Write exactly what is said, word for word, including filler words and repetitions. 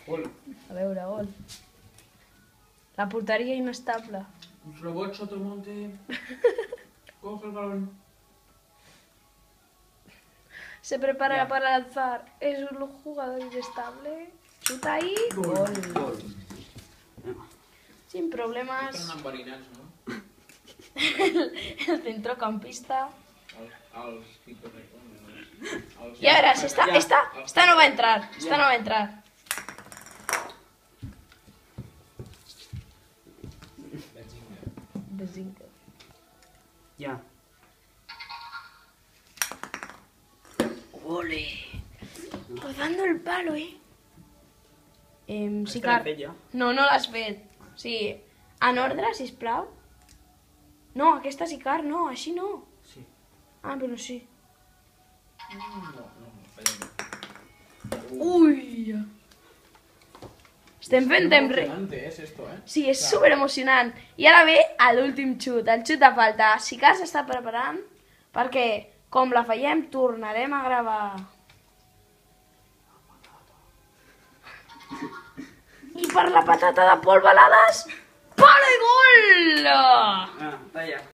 Gol. A veure, gol. La porteria inestable. Robot Sotomonte. Coge el balón. Se prepara Ya. para lanzar. Es un jugador inestable. Chuta ahí. Gol. Gol. Sin problemas. Estan enverinats, no? El centrocampista. Els, els tipus de... Els... Ya verás, esta, Ya. esta, esta no va a entrar. Esta Ya. no va a entrar. Bezinga. Ya. Ole. Rodando el palo, eh. Em, sí, Esta l'he clar. fet ja. No, no l'has fet. Sí. En ordre, sisplau. No, aquesta sí, car, no, així no. Sí. Ah, però sí. No, no, espera. Ui! Estem fent temps re... Emocionante es esto, eh? Sí, és super emocionant. I ara ve a l'últim xut, el xut de falta. Sicar s'està preparant perquè, com la fallem, tornarem a gravar. I per la patata de Pol Balades, palo i gol! Ah, talla.